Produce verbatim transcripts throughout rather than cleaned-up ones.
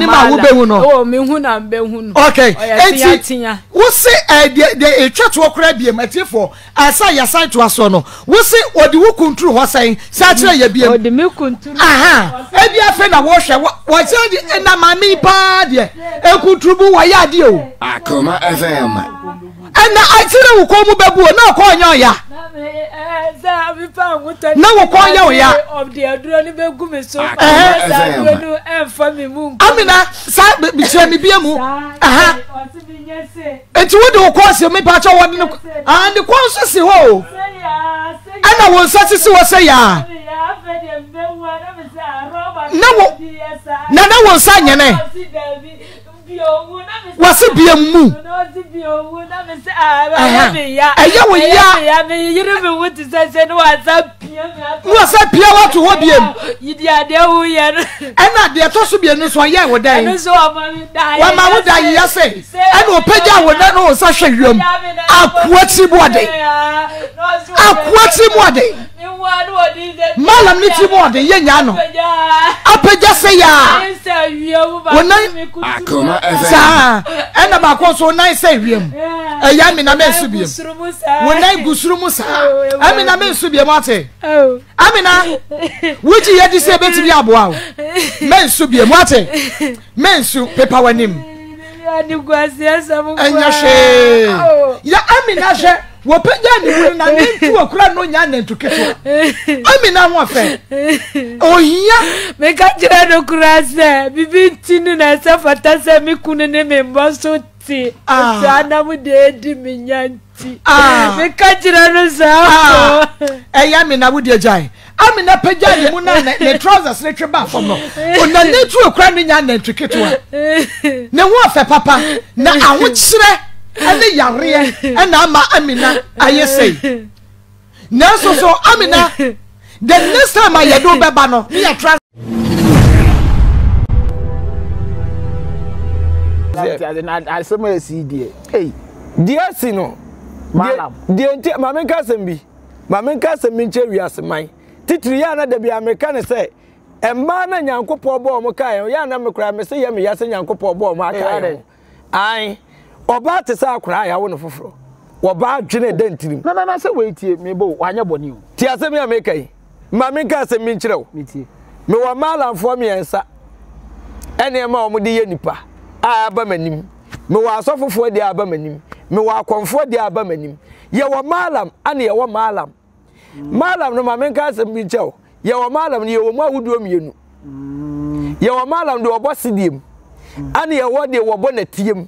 ma wo be hu no oh me hu na be hu no okay enti wo se eh de etwa to okra biem atifo asa ya side to aso no wo se odi wo kunturu ho san sa kire ya biem odi me kunturu aha e bia fe na wo hwe wo se di na mami pa de e kunturu wo ya de o Akoma F M ana atire wo ko mu bebu na ko nya ya za mi pa nguta na wo ko nya ya of the aduro ni be gu me so za aduro emfa mi mu amina sa bi kire mi bia mu aha enti wo de wo ko se mi pa cha wo de and ko so se ho ana wo sa se wo se ya na wo na na wo sa nyene wasi bia mu aya wo ya me yiri me wuti sese no whatsapp whatsapp pia watu ho bia yidi ade wo ye ana de to so bia no so ya wo dan no so amami dai wa ma wo dai ya se ana opeja wo na no so hwehwem akwati bode akwati bode malam ni ti bode ye nya no apeja se ya wona Akoma F M sa ana ba ko so nan se wiem eya mi na me su biem wona gusuru mu sa ami na me su biem ate amina wuji ye di se beti bi aboa o me su biem ate me su pepa wanim ani gwasi asamu enya she ya amina she wo peja ni wuri na nentu okura no nya nentu keto amina ho afa ohia me ka jira no kurase bibi tinu na safata se mi kunu ne me mboso ti asana mu de di mi nyanti me ka jira no sa eya mi na wudi ajai amina peja ni mu na ne trousers ne tweba fom no ona nentu okura no nya nentu keto ne ho afa papa na aho kire ane yare ena ama amina ayesei na so so amina the next time I do beba no me ya trust I some see die hey die si no malam die enti mama ka sembi mama ka sembi nche wiase man titiri ya na da bi america ne say emma na nyankopɔ bɔ mo kai ya na me kura me say ya me ya say nyankopɔ bɔ mo aka ai oba te sa akura ya wo no foforo oba dwene dantirim na na na se weitie me bo wanya boni o ti asem ya me kai ma me ka asem mi nkyerɛw metie me wa malamfo me yensa ene ma o mo de ye nipa a aba manim me wa asofofo de aba manim me wa akonfo de aba manim ye wa malam ane ye wa malam malam no ma me ka asem mi nkyerɛw ye wa malam ne ye wo mu awuduo mienu ye wa malam de obo sidiem ane ye wo de wo bo na tiem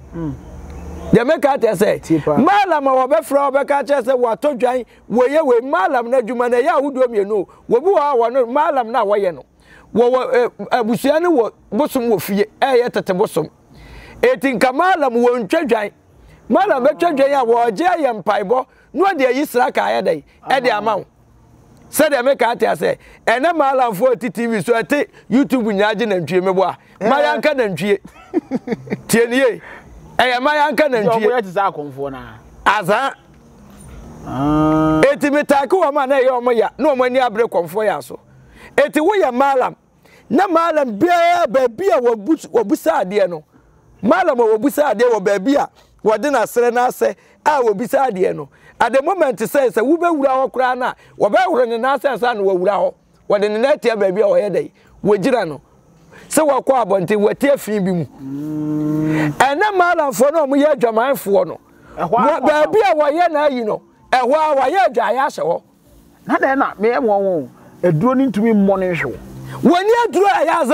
ya meka ate say malam wa be fra wa be ka che say wa to dwan wo ye we malam na djuma na ya hudo mienu wo bi wa wa no malam na wo ye no wo abusua ne wo bosom wo fie e ye tete bosom etinka malam wo ntwadwan malam be twadwan ya wo je ye mpaibo no de yi sra ka ya dai e de amaw se de meka ate say ene malam fo ti T V so ate YouTube nyaaje na ntwie mebo a mayanka na ntwie tienie eya mayanka na ntwie yo ti za konfo na aza ah eti metake wo ma na ye omo ya na omo ani abre konfo ya so eti wo ya malam na malam bia ba bia wo busa ade no malam wo busa ade wo ba bia wo de na sere na ase a wo busa ade no at the moment say say wo be wura ho kra na wo be wura ne na ase sa na wo wura ho wo de ne na tie ba bia wo ye dai wo gira no se wo kwa abonte wo tie fin bi mu ena malam fo no mo ye adwaman fo no ba bia wo ye na yi no ehwo a wo ye adwa ya hye ho na de na me e won eduro ni ntumi mmɔ ne hwe woni aduro ayaza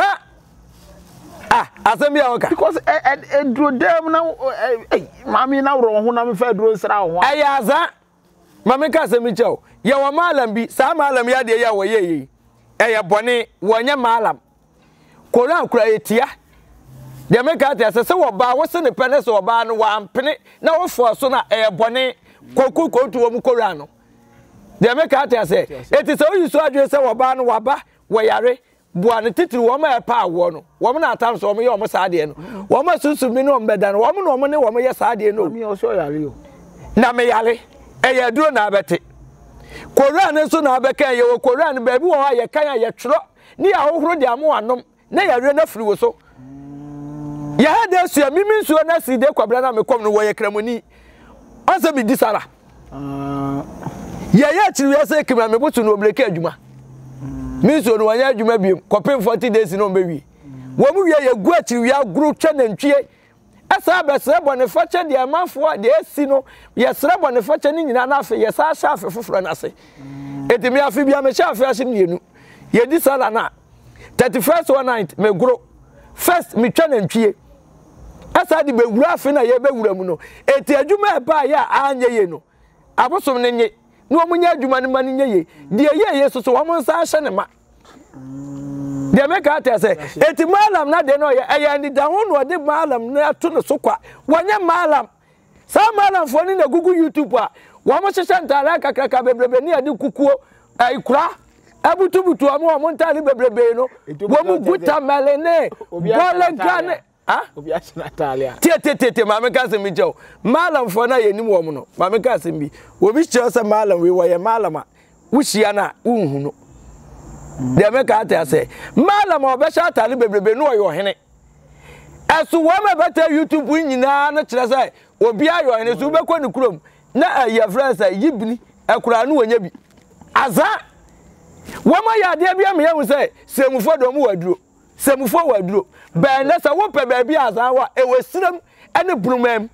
ah asem ya oka because eduro dem na eh mami na woro ho na me fa eduro sra ho ayaza mami ka asem cheo ye wo malam bi sa malam ya de ya wo ye yi eye bone wonya malam koran kura etia de me ka ta se wo ba wo se ne pene se wo ba no wa ampene na wo fo so na eye bone koku kotu wo mu koran no de me ka ta se eti se oyi so adwe se wo ba no wa ba wo yare bua ne titiri wo ma pa awo no wo na atam so wo ye wo sa de no wo ma susu mi no mbeda no wo no wo ne wo ye sa de no mi o so yare o na me yare eye duro na abete koran so na abeka ye wo koran ba bi wo ha ye kan ye tworo ni ahohoro de amo anom na yare na firi wo so ya de sua mimi nsuo na si de kwabra na me kom no wo ye kramoni asa bi di sala ah ya ya chiri ya se kima me butu no obreke adwuma mi nsuo no wanya adwuma bi kopem forty days no mbewi wo mu wie ye gu achiri ya guru twa na ntwie asa abesre bone fache de amanfo de esi no ye sre bone fache ni nyina na afi ye sa sha afi foforo na ase etimi afi bia me sha afi ase nienu ye di sala na thirty-first one night me guru first me twa na ntwie asa di be wura afi na ye be wura mu no eti adwuma e ba ya anye ye no abosom ne nye no omunya adwuma ne ma ne nye ye de ye ye so so wo mo nsa hye ne ma de make ata say eti malam na de no ye eya ni da ho no de malam na to no so kwa wonye malam sa malam fo ni na gugu YouTube a wo mo hyehyɛ ntara kakraka bebrebe ni ade kukuo ai kura abutubutu amo wo ntare bebrebe no wo mu guta melene bole gane ah obi a china talia tie tie tie ma me ka se mi jew malam fo na ye nim wo mo no ma me ka se bi obi kye se malam we wo ye malam a wo hia na unhu no de me ka ata say malam obesha atale bebrebe no oyo hene asu wo me beta YouTube nyina no kire say obi ayo hene so bekọ ni kurom na aye friends yibni akura no wonya bi aza wo ma ya de bia me ye say semufo do mu waduro semufo waduro ba na sa wo pe ba bi aza wa e wesiram ene brumam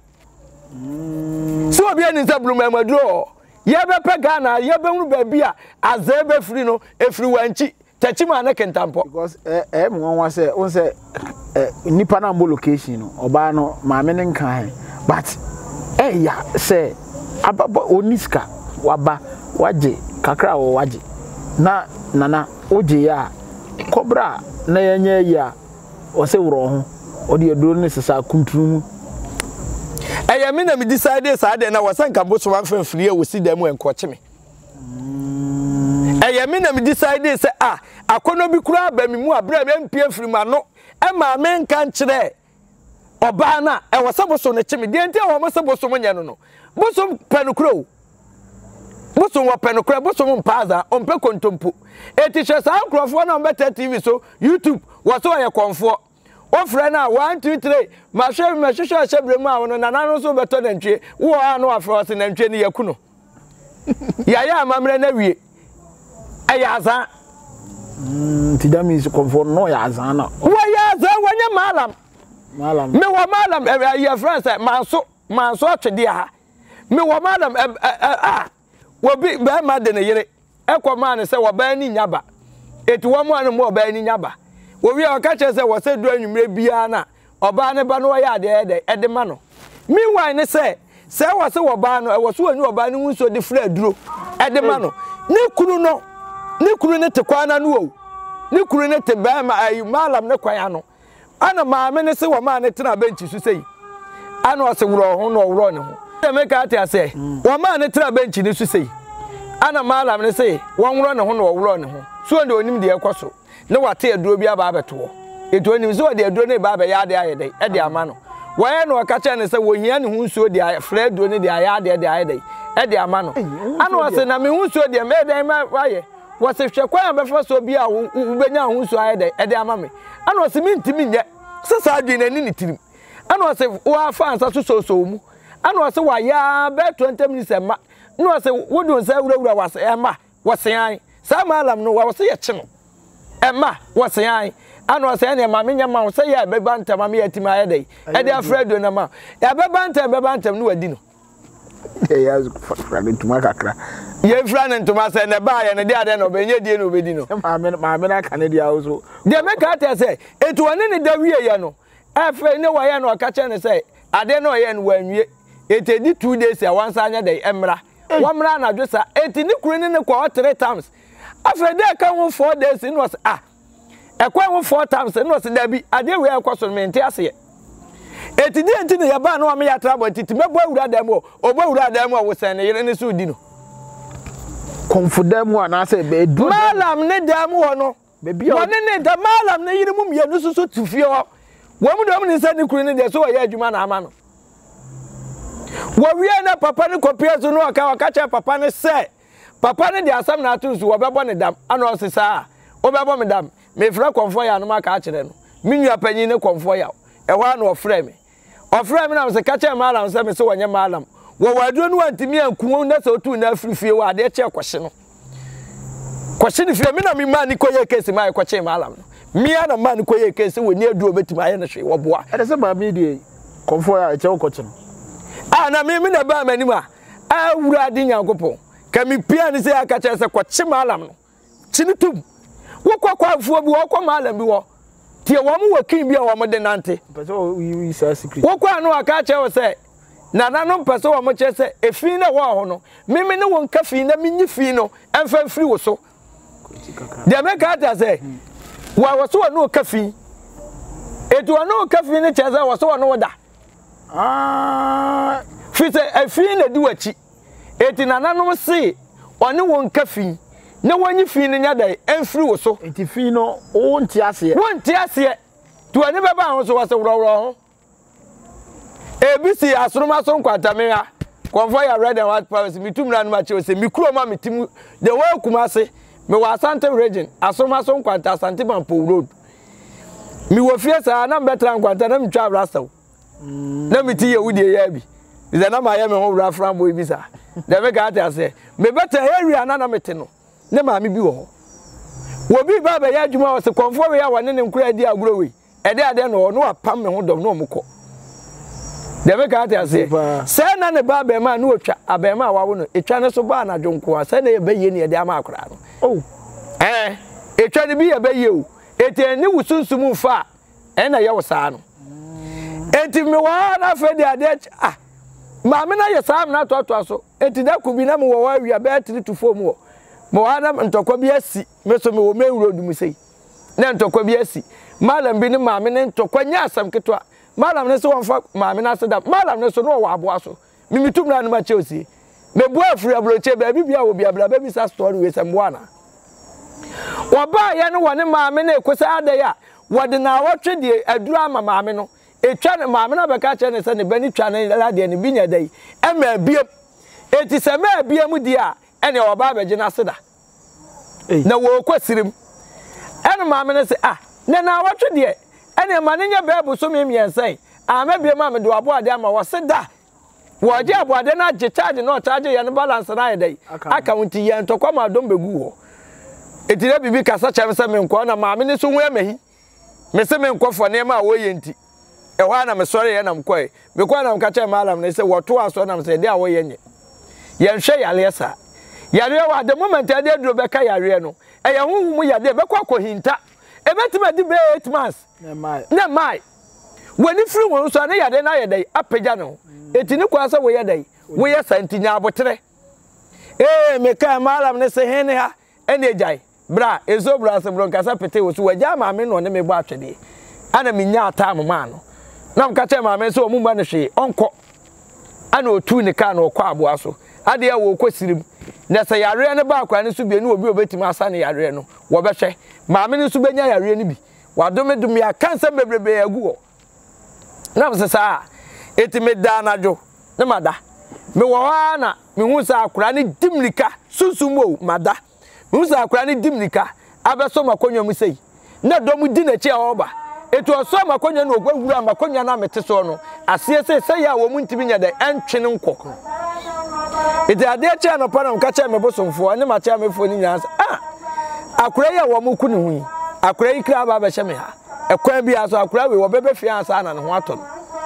so obi ani sa brumam waduro ye be pe Ghana ye be hunu ba bi a aza be free no e free wanchi tachima na kentampo because eh eh mo wan say on say eh nipa na mbo location no oba no ma me ne nkan but eh ya say ababa oniska waba waje kakra wo waje na nana oje ya kobra na yenye ya o se woro ho o de aduro ne sesa kuntrum eye me na me decide sa de na wasanka bo so wan fanfiri e wosi dem enkoche me eye me na me decide say ah akono bi kura ba mi mu abra me mpie firi ma no e ma me nka nkire oba na e wo se bo so ne chime de ntia wo mo se bo so mo nya no no bo so penukro bo so wo penukro bo so mo mpaza ompe kontompo eti hwe sa nkrofo na mbeta T V so YouTube wo so ye konfo ofre na one two three ma hwe ma hwe hwe hwe bremu a wono na na no so beto na ntwe wo a no afre o se na ntwe ni yaku no ya ya amamre na wie aya aza mm ti da mi konfo no ya aza na wo ya aza wonye malam malam me wo malam e ya friends manso manso atwede ha me wo malam ah wo bi ba ma de ne yire ekọ ma ne se wo ba ni nyaba eti wo mo anu mo ba ni nyaba wo wi o ka che se wo se du anwumre bia na oba ne ba no ya de ede ede ma no mi wan ne se se wo se wo ba no e wo so anu oba ne hunso de fra duro ede ma no ne kunu no ne kunu ne te kwa na no o ne kunu ne te ba ma ayi malam ne kwa ya no ana ma me ne se wo ma ne tena benchi su sei ana o se wuro ho no wuro ne ho de me ka tia se wo ma ne tena benchi ne su sei ana malam ne sei wo wuro ne ho no wuro ne ho so de onim de ekoso ne wate aduro bi aba abeto eto onim so de aduro ne ba ba ya de ayede e de ama no wo ye no ka che ne se wo hia ne hu nsuo de afra aduro ne de ayade de ayede e de ama no ana o se na me hu nsuo de me de ma waye wo se hwe kwa be fa so bi a wo benya hu nsuo ayede e de ama me ana o se mi ntimi nye se sa adwe na ni ni tirim ana o se wo afa ansa so so so mu ana o se wa ya be twenty minutes ema no se wo do nsa wura wura wase ema wase an sa malam no wase ye kye no ema wase an ana o se ne ma menya ma se ye be banta ma me yatima ayede e de afredo na ma ya be banta be banta no wadi no e ya fra ntuma kakra ye fra ntuma se ne ba ye ne de ade no be nye die no obedi no ma me ma me na kan dia so de me ka ta se etu one ne da wie ye no afa ne wa ye no ka che ne se ade no ye no wanwie etedi two days ya wansa anya de emra wamra na dwesa eti ni kuru ni ne kwa three times afa de ka wo four days no was ah e kwa wo four times no was da bi ade we e kwa so me nte ase eti di enti ne ya ba no am ya tra bo titi mebo awura da mo obo awura da mo wo sen ne yire ne so di no confident one say be do malam ne da mo no be bi o ne ne da malam ne yire mu mie no so so tufie ho wo mu do mu ne se ni kuru ni de so ya adwuma na ama no wo wie na papa ne kopia so no aka waka che papa ne se papa ne de asam na atu so wo bebo ne dam ana o se sa wo bebo me dam me fra konfo ya no maka a kire no minua panyin ne konfo ya wa na ofre me ofre me na me se ka che malam se me se wonye malam wo waduro no antimi anku na se otu na afirifie wa de che kwhye no kwhye ni fie me na me ma ni koye kesi ma ko che malam no me na ma ni koye kesi woni aduro betima aye na hwe wo boa e de se ba me die komfo ya che ko che no ah na me me na ba manima a wura adi nyankopon ka me pia ni se aka che se kwhye malam no chini tum wo kwa kwa afuo bi wo kwa malam bi wo tie wo mo wakin bi a wo mo de nante pese o yi sa secret wo kwa no aka che wo se na na no pese wo mo che se efi na wo ho no meme ne won ka fi na menyi fi no emfa firi wo so de me ka ta se wa wo so no ka fi etu no ka fi ne che se wo so no da ah fi se efi na di wachi eti na na no se one won ka fi na wanyi fi ne nya dai emfiri wo so enti fi no o nti ase wo nti ase to ani beba ho so wase wuro wuro ho ebisi asoroma so nkwanta me ha konfo ya red and white powers mitum na ma che se mikuro ma mitim the way kuma se me wa Asante region asoroma so nkwanta Asante Mampo road mi wo fie sa na betra nkwanta na mitwa abrasaw na miti ye wudie ya bi ze na ma ye me ho wura fran boy bi sa de me ga ta se me betra area na na mete no ne maami bi wo wo bi ba ba ya adwuma wo se konfo we ya wone ne nkura di aguro we e de ade no no apam me ho dom no mukọ de be ka ta se se na ne ba ba ma no otwa aba ma wa wo no etwa ne so ba na dwonko a se na ye be ye ne de ama akora no oh eh etwa ne bi ye be ye o ete ni wusunsum fa e na ye wo saa no enti me wa na fe de ade ah maami na ye saa na to to so enti da ku bi na me wo wa wi aba three to four mu mo adam ntokwa bi asi meso me wo mewuro dum sei na ntokwa bi asi malam bi ni maame ne ntokwa nya asam ketwa malam ne so wonfa maame na seda malam ne so no wo aboa so mimitum na ma Chelsea me bo afri abroche ba bi bia wo bia bla ba bi sa story we sam wana wo ba ya no wone maame na ekosa ada ya wode na wotwe de adura ma maame no etwa ne maame na beka che ne se ne bani twa ne la de ne binya dai e ma biem eti se ma biem di a ene oba abeje na seda na wo kwasirim ene maame ne se ah ne na wotwe de ene ma ne nya bebu so me miensan ama bie ma me do abo ade ama wo seda wo je abo ade na je charge na charge ya ne balance na yedai account ye ntokwa ma dom begu ho etire bibi kasa chem se me nko na maame ne so hu emahi me se me nko fo ne ma wo ye nti e ho na me sori ye na mkoi me kwa na mka chem malam ne se wo to aso na me se de a wo ye nye ye hwe yale sa yare wa the moment I did do beka yare no e ye huhu mu yade be kwa hinta e betima di be eight months na mai na mai wani free won so na yade na yade apagya no etini kwa sa wo yade wo ye santinya abotre eh me ka malam ne se hene ha ene ejai bra ezo bra se bro nkasa pete wo so waja ma me no ne me bo atwede ana minya ata mama no na mka che ma me so mu ba ne hwe onko ana otu ne ka na okọ aboa so ade ya wo kwasirim na se yare ne ba akwa ne so bi enu obi obetima asa ne yare no wo behwe maame ne so benya yare ne bi wadome dum ya kansa bebrebe agu ho na mse sa etime da najo ne mada me wo ha na me hu sa akura ne dimlika sunsumo mada me hu sa akura ne dimlika abeso makonwa mu sei na dom di na chi a oba etu oso makonwa na ogwaguru makonwa na mete so no ase se se ya wo mu ntimi nya da entwene nkoko ite ade cha no panam ka cha me bosomfo ne ma cha me fo ni nyansa ah akura ya wo mu ku ne hu akura yi kra ba ba hye me ha ekwan bi aso akura we wo bebe fia asa na ne ho ato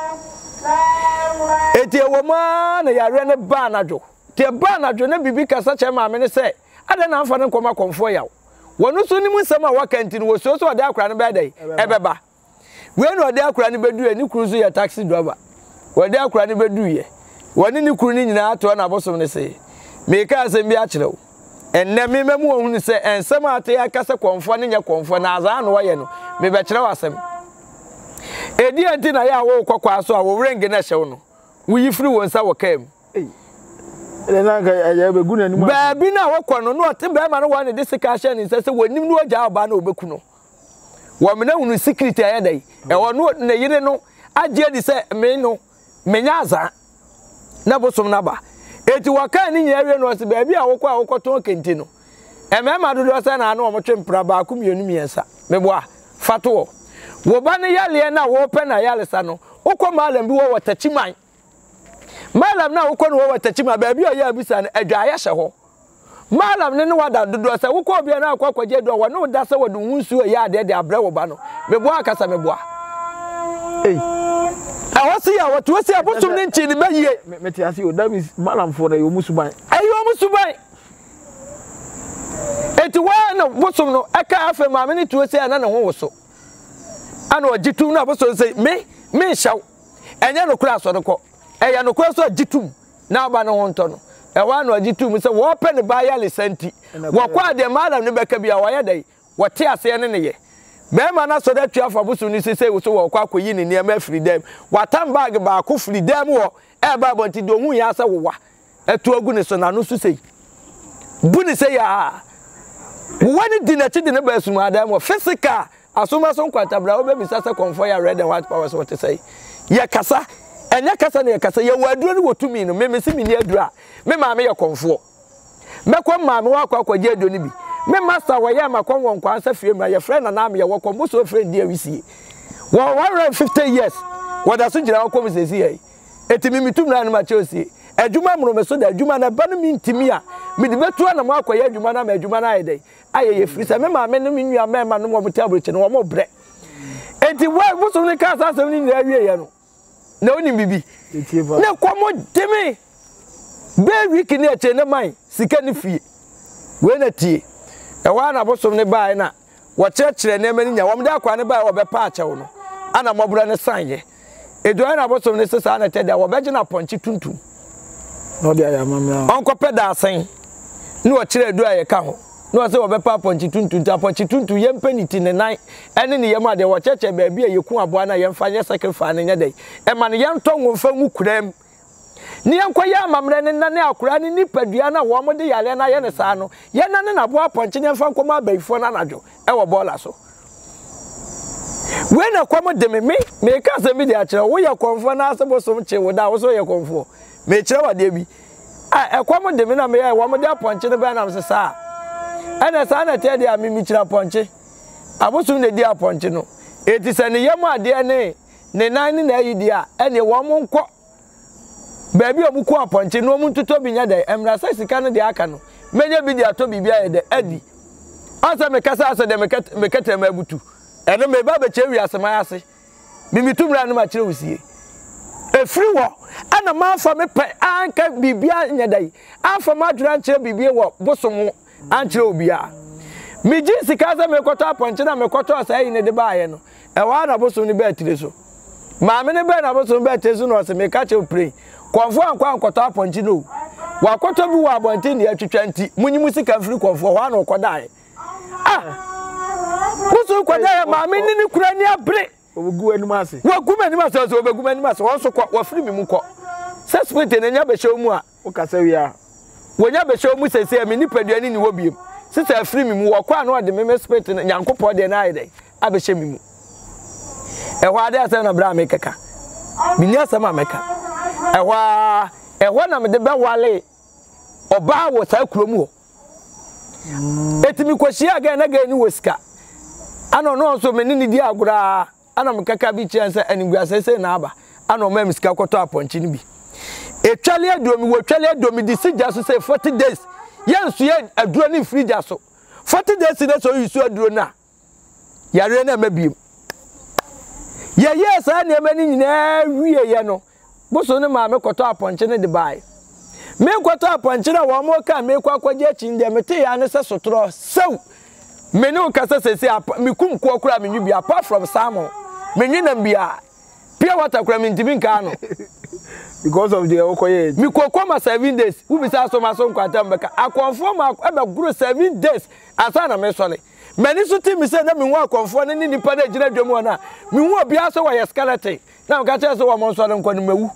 eti wo ma na yare ne ba najo te ba najo na bibi kasa cha ma me ne se ade na amfa ne nkoma konfo ya wonu so ni mu nsem a wakanti no wo so so ade akura ne ba dai ebeba we no ade akura ne bedu ani kruzu ya taxi driver wode akura ne bedu ye woni ni kuru ni nyina ato na bosom ne se me ka asem bi a kire wo enne me memu ohunu se ensem ate ya kasa konfo ne nya konfo na aza no waye no me be kire wasem edi anti na ya wo kwakwa so a wo wrenge na hye wo no wo yifiri wo nsa wo kam eh ele na ga ya be gu na ni mu ba bi na wo kọ no no te be ma no wa ne de sika hye ne se se wonim no ogya oba na obeku no wo me na hunu secret aye dai e wo no na yire no agye di se me no menya aza na bosom na ba eti waka ni nyere no se ba bi a wo kọ a wo kọton kenti no e me ma dodo se na na o mo twempra ba ku mienu miensa me boa fato wo ba ne yale na wo pe na yale sa no ukọ malam bi wo watachiman malam na ukọ no wo watachiman ba bi o ya bisa no adwa ya hye ho malam ne ne wada dodo sa ukọ bia na akwa kwaje do wo no da sa wo du hunsu ya ade de abre wo ba no mebo akasa mebo eh awasi ya watu wasi abusum ne nchi ni baye meti asi o that means malam for na yo musuban ayo musuban eti wa na busum no aka afa ma me ne tuwasi ana na ho woso ana ojitum na busum say me me shaw enye no kura so ko eya no kura so ajitum na aba no ho nto no e wa na ajitum say wo pe ne ba ya lesanti wo kwa de malam ne beka bia wo ya dai wo te ase ne ne ye be ma na so da tua fa busum ni say wo so wo kwa koyi ne ne ma freedom watam bag ba ko freedom wo e ba bonti do hu ya sa wo wa etu ogu ne so na no so say bu ni say ya wani dinachi de ne ba sum adam wo physical asoma so nkwata bra wo be bisa say comfort ya red and white power so what say ye kasa enya kasa ne ye kasa ye waduro ni wotumi no me me si mi ni adura me ma me ye comfort me ko ma me wa kwa kwa je ado ni bi me master wo ye ma kon won kwa ansa fie ma ye friend na na me ye wo ko mo so friend dia wisie wo one hundred fifty years wo da so gira wo ko me sesi ye etimi mitum na na ma chosi adwuma mro me so da adwuma na ba no mi ntimi a me de betu na mo akwa ye adwuma na ma adwuma na ayede aye ye frisa me ma me no mi nua me ma no mo tabro che no wo mo bre enti wa bo so ne ka sa asem ni na awie ye no na oni bibi ne kwa mo demi be week ni eche ne man sika ni fie we na tie e wa na bo so ne bae na wo chekere ne mani nya wo mde akwa ne bae wo be pa achewo no ana mobura ne sanye edo na bo so ne sesa na tede wo be gina ponchi tuntum no dia ya mamra onko peda asen ni wo kire edo aye ka ho no se wo be pa ponchi tuntum ta ponchi tuntum ye mpaniti ne nan ene ne yema de wo cheche ba bia yeku aboa na ye mfa ye sacrifice ne nya dai e ma ne ye ntonwo mfa ngu kuram ni enko ya amamre ne na ne akura ne nipadua na wo mo de yale na ye ne sa no ye na ne na boa ponchi ne mfa nkoma abaifo na najo e wo bola so we na kwamo de me me me ka se mi de akire wo ye konfo na asebo so mche wo da wo so ye konfo me kire wa de bi a e kwamo de me na me ya wo mo de ponchi ne ba na mse sa ana sa na te de a mi mi kire ponchi abosu ne di ponchi no eti se ne yemu ade ne ne nan ne na yi dia ene wo mo nko baby omuko aponche no mu ntuto binya da emra sa sika no de aka no menye bi dia to bibia ye de adi asa me kasa asa de me kete ma butu ene me ba be chewi asema ase mimitumra no ma kire wusie efri wo ana ma fa me pe anka bibia nya dai afa ma dura kire bibia wo bosomo ankire obia mi ji sika za me koto aponche na me koto asa yi ne de ba ye no e wa na bosomo ni ba tire so ma me ne ba na bosomo ba tire so no se me ka che pray konfo ankwa ankoto aponchi no wakoto bi wa abonti ne atwetwa nti munyimu sika mfiri konfo wa na okodai ah musu kodai ma me ni kura ni abre obugu enu ase wagu mani ma so so obugu mani ma so won so kwa wafiri mi mu ko suspect ne nya be hyew mu a o kasa wi a wonya be hyew mu sese mi ni paduani ni wobiem sisa afiri mi mu wakwa na ode me suspect ne nyankopɔ de na ayede abe hye mi mu e hwa de ase na bra me kaka mi ni ase ma meka ehwa ehwa na me de be wale oba wo sa kurom ho etimi kwashi aga na ga ni wosika ano no so me ni di agura ana me kaka bi chianse anigua sese na aba ana o ma misika kwoto aponchi ni bi etwale adomi wo twale adomi di sija so say forty days yensu ye aduro ni frija so forty days na so yisu aduro na yare na mabiem ye ye sa na me ni nyina wiye ye no boso ne ma me kwoto aponche ne de bai me kwoto aponche na wo mo ka me kwa kwaje chi nde me te ya ne se sotro sew me ne o kasa sese me kum ko kura me nwi apart from salmon me nwi na bia pure water kura me ntimi nka no because of the okoye me kokoma ma seven days u bi sa so ma so nkwata mbeka akonfo ma ebe guru seven days asa na me sole mani so ti mi se na me hu akonfo ne ni nipa na gina dwom na me hu obi aso wa ye skeleton na me ka che so wa mo so le nkwa no mawu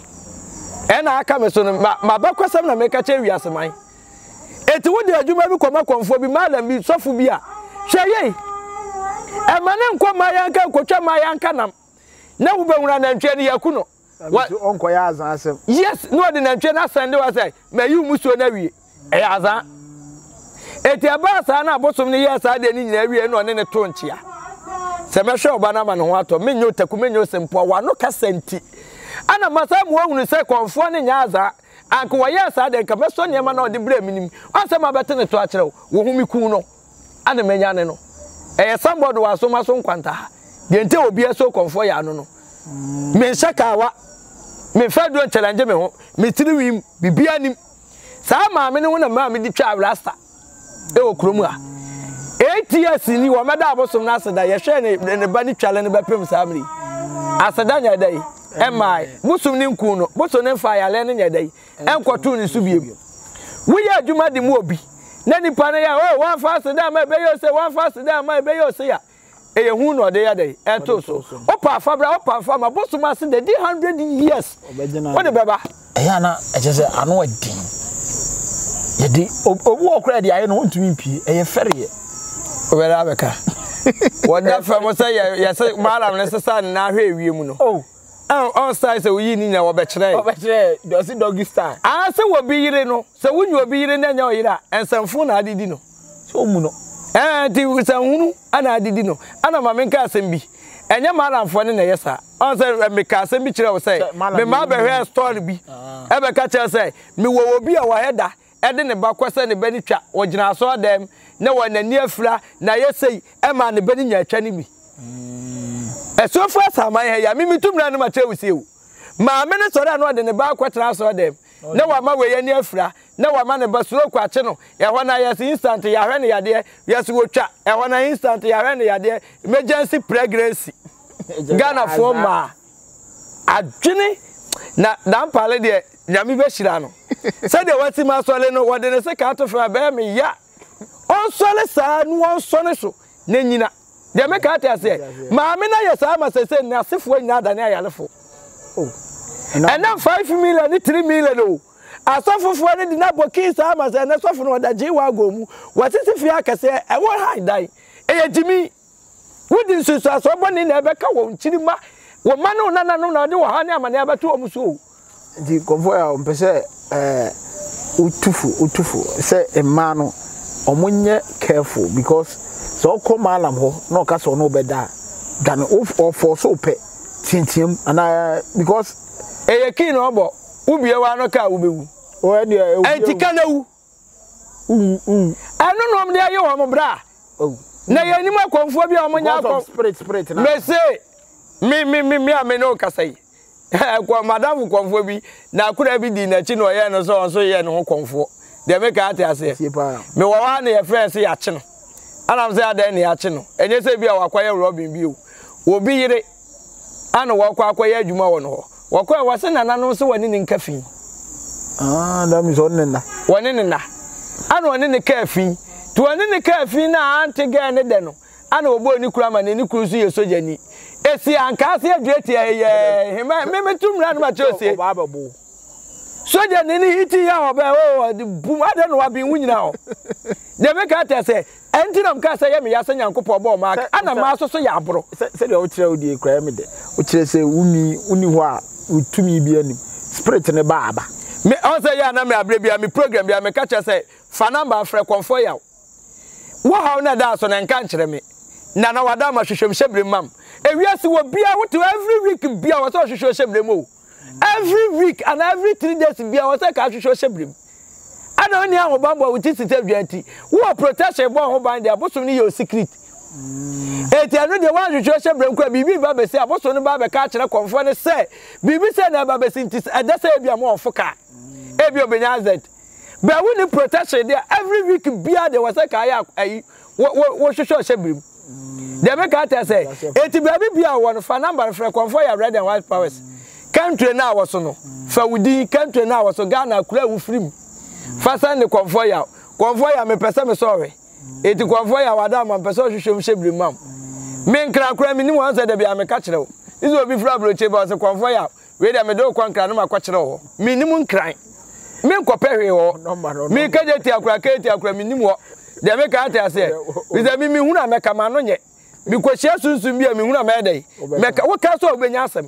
e na aka me so no ma ba kwasam na me ka che wi aseman eti wo de adwuma bi koma konfo bi malam bi sofu bi a hweye e ma ne nkwa ma yanka nkotwa ma yanka nam na wo bewura na ntwe ne yakuno onko ya azan asem yes no de na ntwe na sande wa say ma yi musuo na wie e ya azan eti aba sa na abosom ne yes ade ni nyina wie no ne ne to nchia se me hwe oba na ma ne ho ato me nyo taku me nyo sempo wa no kasenti ana masa mu ahunu se konfo ne nyaza anko wa yesa de nka beso ne ma na ode bra minim anse ma bete ne to a kire wo hu mi ku no ana menya ne no eye somebody wa so ma so nkwanta de nte obi eso konfo ya no no me shaka wa me fado challenge me ho me tiri wi bibia nim sa ma me ne ho na ma me di twa rasta e wo kromu a eight years ni wo meda abosom na aseda ye hwe ne ne ba ni twale ne bepem sa amri aseda nya dai e mai busum ni nku no buso ne fa ya le ne nya dai enkoto ni subiem wo ye adwuma di mu obi na nipa ne ya o one fast da ma be yo se one fast da ma be yo se ya e ye hu no de ya dai e to so opa fa bra opa fa ma busum ase de one hundred years what the baba e ya na e je se anu adin ye di obu okra de aye no ntumi mpie e ye fere ye Where Abeka? What that famous say, yes, madam, necessary now here, you know. Oh, all sides of you in our betray. Does it doggy style? I say, what be you know, so when you will be in your ear and some phone I did know. So, Muno, and it was a wound, and I did know. And I'm a man casting be. And your madam for the yes, sir. Answer me casting be, I will say, my mother hair story be. Ever catch her say, me will be our header. Eden ne ba kwese ne bani twa ogina so dem na wanani afra na yesei e ma ne bani nya twa ne bi e so fa saman he ya mimi tumra no ma chewusie wu ma me ne sore no de ne ba kwetra so dem na wa ma we ya ni afra na wa ma ne ba suro kwache no ye ho na yes instant ya hwe ne yade yes wo twa e ho na instant ya hwe ne yade emergency pregnancy Ghana for ma adwene na dan pale de nyami be shira no said the wati ma sole no wode ne se ka to fra be me ya on sole sa no on sole so na nyina de me ka ta se ma me na ye sa ma se se na sefo nyina da ne ayalefo oh and then five million ni three million o asofofo ne di na boki sa ma se na sofo no da je wa go mu wati se fi akase e wo high dai e ye jimi wudi so so so boni na be ka wo nchirima wo ma no na na no na de wo ha ne amane abeto o mu so di konfo ya mpese eh utufu utufu say emma no omunye careful because so come alam ho no ka so no beda dan of for so pe tintim and because eye kin no bo ubie wa no ka ubewu o e de antika na wu um um anu no m de aye wo mo bra oh na ye ni ma konfo bi o mo nya ko spirit spirit na me say mi mi mi mi ame no kasai kwa madam konfo bi na akura bi di na chi no ye no so so ye no konfo de me ka ate ase me wo wa na ye friend se ya chi no anam se ada na ya chi no enye se bi a wakwa ye robin bi o obi yire ana wakwa akwa ye adwuma wo no ho wakwa wa se na nanu se wani ni nkafi ah da mi so nna wani ni na ana wani ni kafi to wani ni kafi na ante ga ne de no ana obo ni kura ma ni kuru su ye soja ni esi ankase adweti ye hema me metumra no ma chose bababo soja ni ni hiti ya oba o de bum ade no wa bin wunyina o de me ka ta se entinam ka se ye me ya se nyankopo bo ma ana ma so so ya abro se de o kire o di kra me de o kire se uni uni ho a utumi bi anim spirit ne ba aba me on se ya na me abre bia me program bia me ka cha se fa number frɛ konfo ya wo ha na da so na nka nkire me na na wada ma hwehwem hyebre mam ewiase wo bia wo to every week bia wo so hwehwe hyebre mo every week and every three days bia wo so ka hwehwe hyebre ana oni ahụ bambo with sita twenty wo protection bo ho ban dia bosom ni your secret eti anu de wan hwehwe hyebre nkwa bibi ba be se abosom ni ba be ka kire konfo ne se bibi se na ba be sintis adasa bia mo ofoka ebi obenya z but we need protection there every week bia de wo so ka ya ayi wo wo hwehwe hyebre they make out say eti baby bia won fa number frɛ konfo ya red and white powers country na wo so no fa wudi country na wo so Ghana kura wu frim fa san ne konfo ya konfo ya me pese me sorry eti konfo ya wada ma pese hwehwem hyebre mam me nkra kura me ni won say da bia me ka kire wo izo obi fra broche ba say konfo ya we da me do kwankra no ma kwa kire wo me ni mu nkran me nkopɛ hwe wo me ka je ti akura ka ti akura me ni mu de me ka ta say biza mi mi hu na me ka ma no nye mi kwahia sunsun bia mi hu na me dai me ka wo ka so obenya asem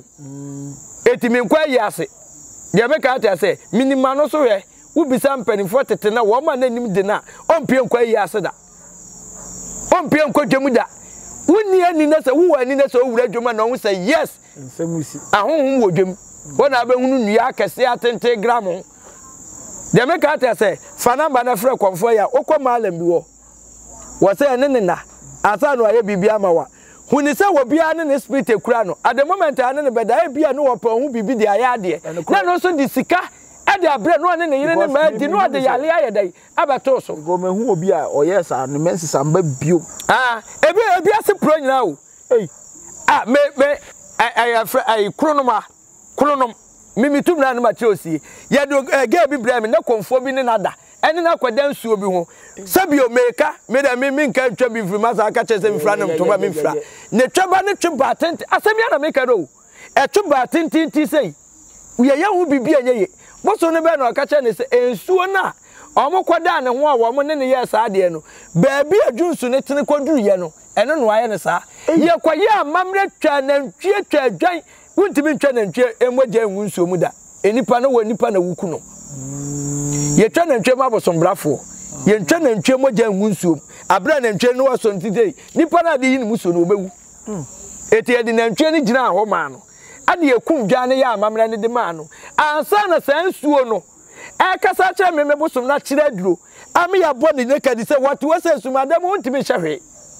eti mi nkwa yi ase de me ka ta say minima no so hwe wo bisa mpanifo tete na wo ma na nim de na ompie nkwa yi ase da ompie nkwa dwemu da wonni ani na se wo ani na se owura dwuma na wo say yes nsemusi ahonhom wo dwem wona abehunu nua akese atente gram de me ka ta say fa number na frɛ konfo ya okɔ malam bi wo wo say ne ne na asa no aye bibia ma wa huni say wo bia ne ne spirit ekura no at the moment ane ne beda e bia no wo pa hu bibi de aye ade na no so di sika ade abre no ne ne yire ne ma di no de yale aye dai abeto so go me hu obi a oyes a no mensi samba bio ah ebi ebi ase pro nyina o eh ah me me ai ai ai kronoma kronom mimi tum na ma cheosi ye do ga bi bra me na konfo bi ne nada ene na kwada nsuo bi ho sabio meka me da me nka twa bi firi masa aka che se mi fra na mtoba mi fra ne twaba ne twba tent asemi na meka do e twba tintinti sei ye ye hu bibi anyeye boso ne be na aka che ne se ensuo na omo kwada ne ho a wo mo ne ne ye sa de no baabi adwunsu ne tene kwaduru ye no ene no aye ne sa ye kwaye amamre twa na ntwie twa adwan wuntimi ntwa na ntwie emogya enwunsuo mu da enipa na wo nipa na wuku no ye twa na ntwie mabosombrafo ye ntwa na ntwie mogya enwunsuo abra na ntwie no waso ntidei nipa na de yini muso no obewu eti ye de na ntwie ni gina ho ma no ade ekum dwa ne ya amamre ne de ma no ansa na sansuo no e kasa che me mebosom na kire aduro ami ya boni ne kadi se watu wase sumadam wuntimi hwehwe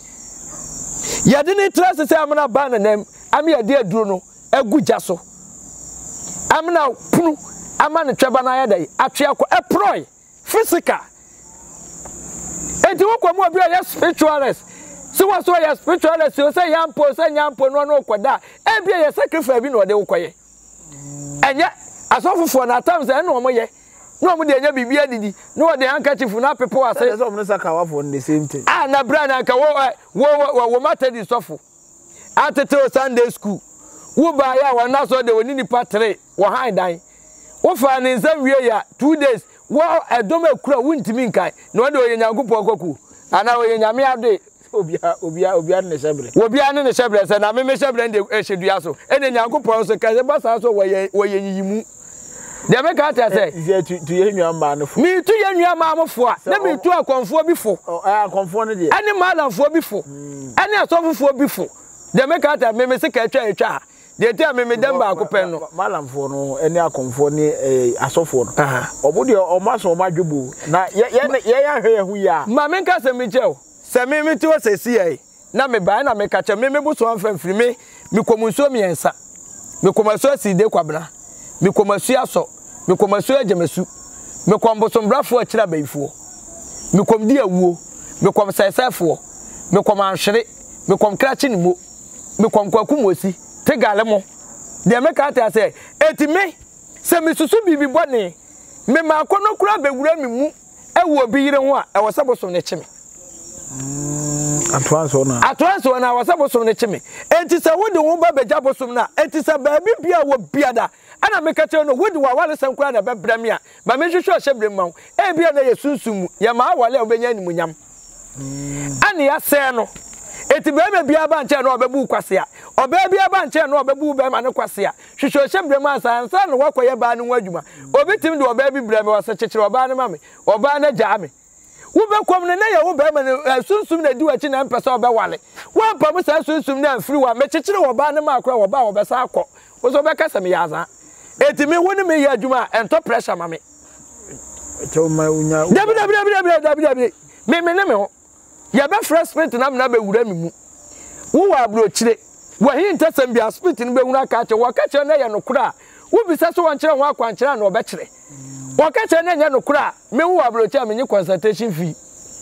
ya de ne trust se amna ba na nam ami ya de aduro no aguja so amna punu ama ne tweba na ya dai atwe akọ eproi physical enti wo kwa mo bia ya spiritualist so was so ya spiritualist so say yampo say yampo no no kwada e bia ya sacrifice bi no de wo koye enye asofofo na times e no mo ye no mo de nya bibia didi no de handkerchief na pepo ase so mo saka wa for the same thing ah na bra na ka wo wo wo matter di sofo atete Sunday school wo ba ya wa na so de woni nipa three wo han dan wo fa ne nsam wie ya two days wo edom akura wuntimi nkan no de oye nyankopɔ kwaku ana oye nyame ade obia obia obia ne shebre obia ne ne shebre se na me me shebre de ehedua so ene nyankopɔ so ka se basa so wo ye wo ye yiyimu de me ka ta se ye tu tu ye nwa ma no fo mi tu ye nwa ma amfo a na mi tu akonfo bi fo ah akonfo no de ene malamfo bi fo ene asofofo bi fo de me ka ta me me se ka atwa atwa de te me me dem ba akopɛ no malamfo no ene akonfo ni asofo no obo de o ma so o ma dwobo na ye ye ya hwe hu ya ma me ka se me cheo se me me ti o se si ye na me ba na me ka che me me bu so anfa firi me me komunso me ensa me komaso si de kwabna me komasu aso me komasu agemasu me kombosombrafo akira baifo me komdi awuo me kom saisafo me kom anhwere me kom krachi ni mo me kom kwaku mosi tegale mo de me ka ta se eti me se me susu bibi bone me ma kono kura bewura mi mu ewo obi yire ho a e wosabosom ne chime atwanso na atwanso na wosabosom ne chime enti se wode wo ba beja bosom na enti se ba bi bia wo biada ana me ka che no wode wa wale san kura na bebra me a ba me hwehwe ohyebre ma e bia na ye sunsum ye ma wale obenya ni munyam ani ya se no eti bebe bia ba nche na obebu kwase a obe bia ba nche na obebu be ma ne kwase a hwehwe ohyebre ma san san no wakoye ba ne wadwuma obi tim de oba bi bra me wasa kyekere oba ne ma me oba na gya me wo be kom ne na ye wo be ma ne sunsum na di wachi na mpesa obe wale wo pa mu sa sunsum na afiri wa me kyekere oba ne ma akora oba obe sa akọ wo so be kasa me yaza eti me woni me ye adwuma ento pressure ma me echo ma unya dabi dabi dabi dabi dabi me me ne me ho ya be fresh spirit na me na be wura mi mu wo wa abro kire wo hin tasam bia spirit ni be wura ka che wo ka che na ye no kura wo bisa so wan kire ho akwan kire na obe kire wo ka che na ye no kura me wo abro kire me nyi consultation fee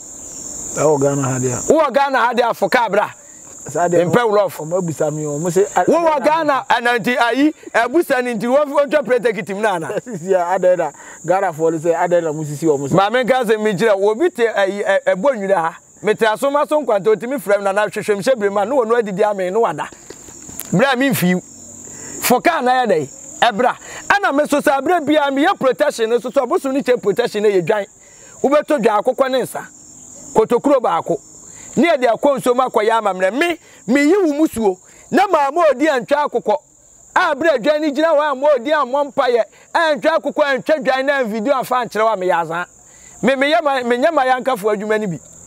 o Ghana ha dia wo Ghana ha dia foka bra sade mpe wolof o mabusa mi o mo se wo wo Ghana ananti ayi abusa ni nti wo wo protective na na sisi adeda Ghana for say adeda musisi o mo se ma me ka se mi kire wo bi te ayi ebonwira ha mete asoma so nkwanta otimi frem na na hwehwem hyebre ma no wono adidi ame no wada bra mi mfiu foka na ya dai ebra ana me so sa bra bia me ya protection so so boso ni che protection na ye dwan wo beto dwa akokọ ne nsa kotokuro ba ako ne ya de akonso makoya amamre me me yi wu musuo na ma ma odi antwa akokọ a bra dwan ni gina wa ma odi amompa ye antwa akokọ antwa dwan na video afa ankyere wa me yaza me me ya me nya ma yankafo adwuma ni bi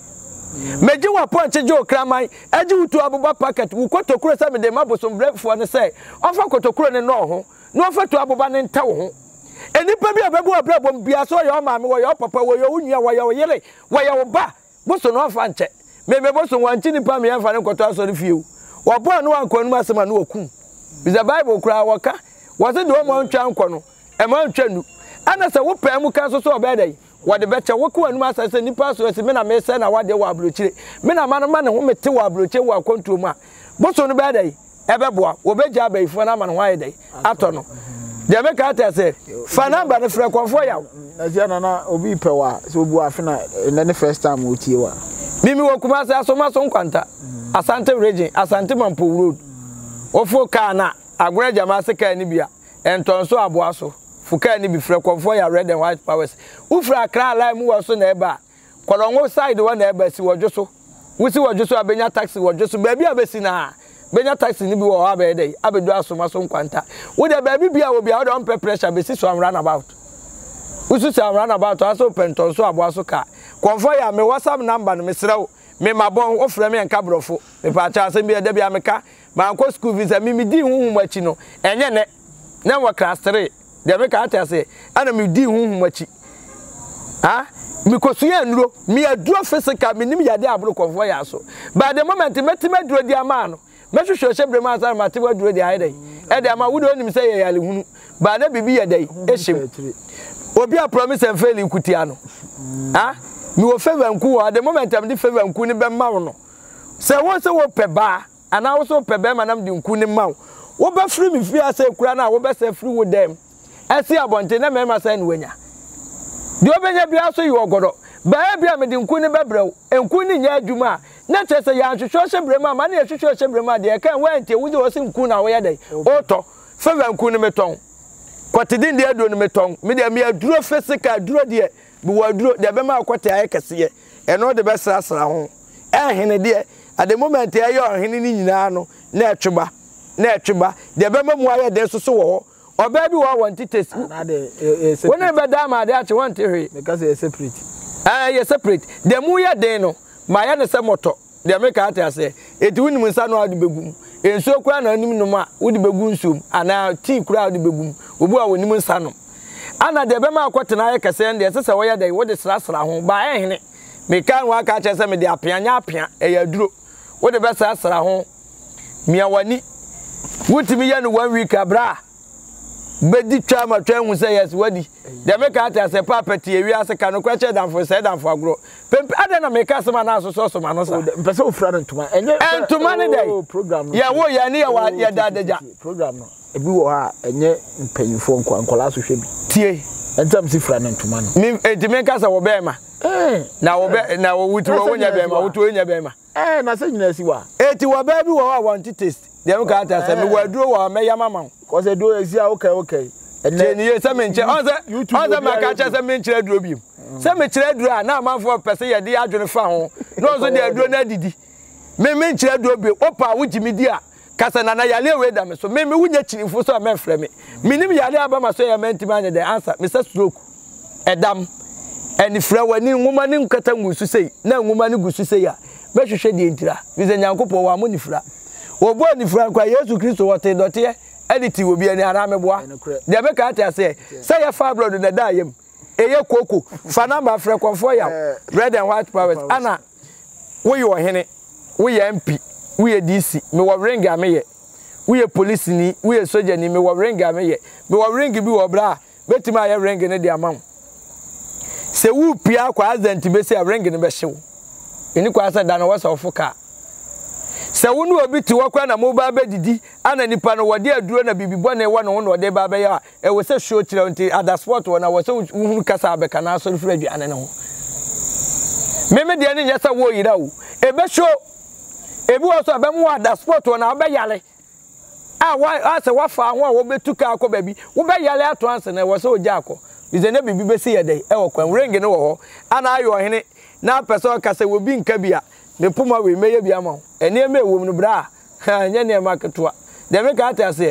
meji wa ponche jo kraman eji wutu abuba packet wu kotokuro se me de mabosom brefo ne se ofa kotokuro ne no ho no ofa tu abuba ne nta wo ho enipa bi abebu abrabom bia so yo ma me wo yo papa wo yo unua wo yo yere wo yo ba boso no ofa nche me me boso wanchi nipa me yemfa ne koto aso ne fiu wo bo no ankonu masema no okum is the bible kura waka wo se de wo ma ntwa ankono e ma ntwa nu ana se wo pa mu kan so so obedai what the better work when master say nipa so say me na me say na wade wa abrochire me na man man ho mete wa abrochire wa kontu mu a boso no be dai e be boa wo be ja ba ifo na man ho aye dai ato no de me ka ta say fa number ne frɛ konfo ya na je na na obi pe wa so bu afi na ne first time o tie wa mimi wo kuma say asoma so nkwanta Asante region Asante Mampo road ofo ka na agora jama se ka ni bia entonso aboa so fuka ni bi frɛ konfo ya red and white powers ufra akra lai mu wo so na eba kolongo side wo na eba si wodwo so wusi wodwo so abenya taxi wodwo so ba bia besi na benya taxi ni bi wo ha ba dey abedu asoma so nkwanta wo de ba bia wo bia wo don pay pressure besi so am run about wusi so am run about aso penton so aboa so ka konfo ya me WhatsApp number no me srew me mabon ofra me enka brofo me pa cha asem bia de bia meka ma anko school visa mi mi di huhu machi no enye ne na wo class three de me ka ta say ana me di huhu machi ha mi kosuya nuro mi aduro physical mi nim yade abro konfo ya so by the moment meti maduro di ama no me hwehwe hyebre ma san mate waduro di ayi dai e de ama wudo nim say yale hunu ba na bibi ye dai ehim obi a promise and fail ikutia no ha mi wo favor nku at the moment am di favor nku ni be ma wo no say wo say wo pe ba ana wo so pe be ma nam di nku ni ma wo ba free mi fi ase kura na wo be say free with them esi abonte na me ma say no wanya di obenya bia so yi ogodo ba bia me di nku ni bebrew enku ni nya adwuma na chese ya hwehwe hyebre ma ma na hwehwe hyebre ma de kan wanti wuji wo se nku na wo ye dai oto favor nku ni meton kwatidin de ado ni meton me de me aduro physical aduro de bi waduro de be ma akwate aye kese eno de be srasra ho eh hene de at the moment aye ohene ni nyina no na etweba na etweba de be ma mu aye de so so wo oba bi wo want test na de e when be da ma de ache want hwe because e separate ah ye separate de mu ye den no ma ye ne se moto de me ka ata se eti wuni mu nsa no adu begum enso kura na anim no ma wudi begu nsum ana tea kura adu begum obu a woni mu nsa no ana de be ma akwete na ye kese nde se se wo ye de wo de srasra ho ba eh hene me kan wa ka che se me de apia nya apia e ya duro wo de be srasra ho mia wani wutimi ye no one week abra bedi twa ma twa hu se yes wadi de me ka ata se papa tie wi ase ka no kwa che dan fo se dan fo agro pempe ada na me ka se ma na so so so ma no sa pese ofra no ntuma enye ntuma ne dai program no ya wo ya ne ya wa ya da daja program no ebi wo ha enye mpanyifo nkwa nkola so hwe bi tie entam si fra no ntuma no mi enti me ka se wo be ma eh na wo be na wo wutu wo nya be ma wutu wo nya be ma eh na se nyina si wa eti wo be bi wo wa want taste de me ka ata se me waduro wa me ya mama ko se do esi a okay okay ene ni ye se me nche on se on se ma ka che se me nchire duro bi se me chire duro a na amanfo pese ye de adwene fa ho no so de aduro na didi me me nchire duro bi opa wo jimi di a kasa na na yale we da me so me me wunya chinifo so me frɛ me minim yale aba ma so ya menti ma nya the answer me se stroke edam eni frɛ wani nwuma ni nkata ngusu sei na nwuma ni gusu sei a be hwehwɛ die ntira bize nyankopɔ wa mo ni fra obo ni fra kwa Yesu Kristo wote dote editi obi ani ara meboa de be ka ata se say ya fa blood na da yem eye koko fa number frɛ konfo ya red and white powers ana wo yo hene wo ye M P wo ye D C me wo ring ame ye wo ye police ni wo ye soldier ni me wo ring ame ye me wo ring bi wo bra betima ye ring ne de amam se wo pia kwa azent be se ring ne be hyew eni kwa asa da na wo sa ofoka se wo nu obi ti wo kwa na mo ba be didi ana nipa no wode aduro na bibibo na ewo no no wode ba be ya e wo se show kire nti ada sport wo na wo se hunu kasa abeka na so fira aduane ne ho meme de ani nyesa wo yira wo e be show ebi wo so be mo ada sport wo na be yale ah wa ase wa fa ho a wo betuka akọ ba bi wo be yale ato anse na wo se oja akọ bize na bibi be se ye dai e wo kwan ring ne wo ho ana ayo hene na person kasa wo bi nka bia me puma we meye bia ma ene me wo mu bra anya ne ma ketua de me ka ata se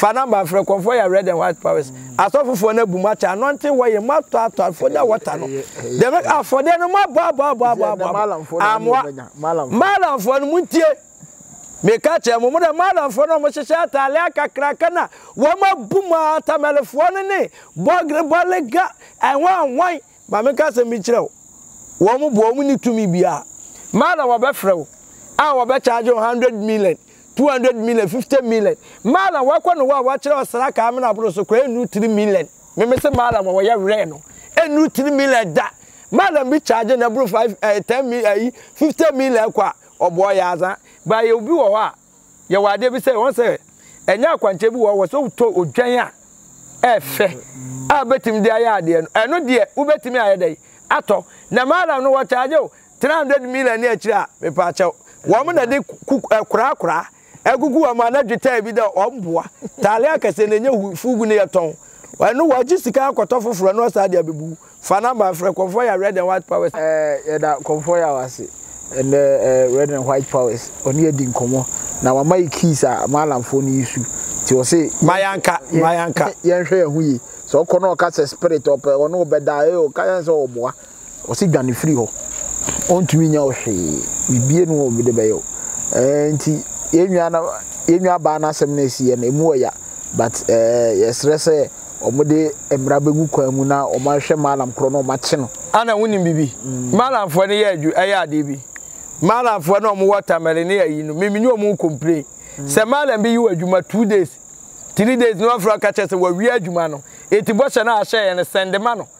fa number frɛ konfo ya red and white powers asofofo na bu match anointing wɔ yɛ mato ato for that water no dem afɔ de no ma ba ba ba ba amwa malam fo no muntie me ka che mo mo de malam fo no mo hyehyɛ atale akakra kana wo ma bu ma tamelefo no ne bogre bolega enwa anwan ma me ka se mi kyerɛ wo mo bo mo ni tumi bia malam wo be frɛ wo a wo be charge one hundred million two hundred million fifty million malam wo kɔ no wo wa kyerɛ osara ka me na bro so kɔ enu three million me me se malam wo yɛ rɛ no enu three million da malam bi charge na bro five ten million fifty million kwa obo ya azan ba ye obi wo ha ye wade bi say won say enya akwanche bi wo wo so to odwan a efe a betim de aye ade no eno de u betimi aye dai ato na malam no wo charge three hundred million na akira me pa chew wo mo na de kura kura egugu wa ma na dweta bi da omboa tale akase na nya fugu ne yeton wa no wa ji sika akoto foforo no sa de abebu fa na ma frɛ konfo ya red and white powers eh ya da konfo ya wase and uh, red and white powers oni edi nkomo na wa mai keys a malamfo ni isu ti o say mayanka mayanka yen hwe ehu yi so ko no ka se spirit op ono obeda e o ka yen so oboa o si dwane free ho ontumi nya o hwe bibie no obi de beyo eh nti yenwa na yenwa ba na asem na esi ye na emu oya but eh yesre se omode emra begu kwa mu na o ma hwe malam kro no o ma che no ana wunim bibi malamfo ne ye adu aye ade bi malamfo na o mo watermelon ne ayi no memini o mo complain se malam bi yi adwuma two days three days no afra ka che se wa wi adwuma no etibo hye na ahye ye ne sende ma no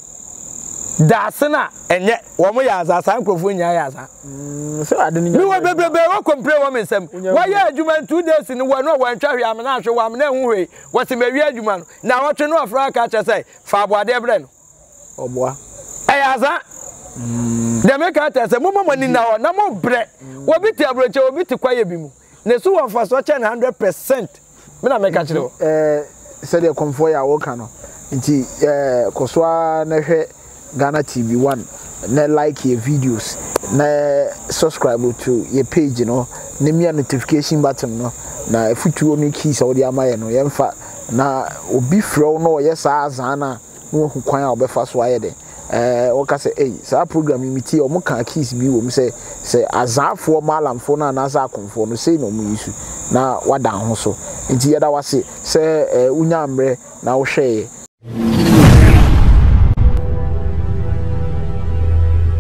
dasena enye wo mo ya azasa nkrofo nya ya asa so ade ni mi wo bebebe wo complain wo mensem wo ya adwuma two days ni wo no wo ntwa hwe am na ahwe wo am na hu hwe wo se ma wi adwuma no na wo twe no afra ka che se fa aboade bre no oboa ayaza de me ka ta se mo mo ni na ho na mo bre wo bi ti abroche wo bi ti kwaye bi mu ne so wo fa so che one hundred percent me na me ka kire wo eh se de konfo ya wo ka no nti eh koswa na hwe Ghana T V one na like your videos na subscribe to your page no na me notification button no na futuo no keys a wo de amaye no yemfa na obi frɛ no yes azan na no hu kwan a obefa so aye de eh wo ka say eh sa program imiti o mo kan keys bi wo mo say say azanfo malamfo na na za akonfo no say no mo yisu na wadan ho so nti yeda wase say unya amre na wo hwe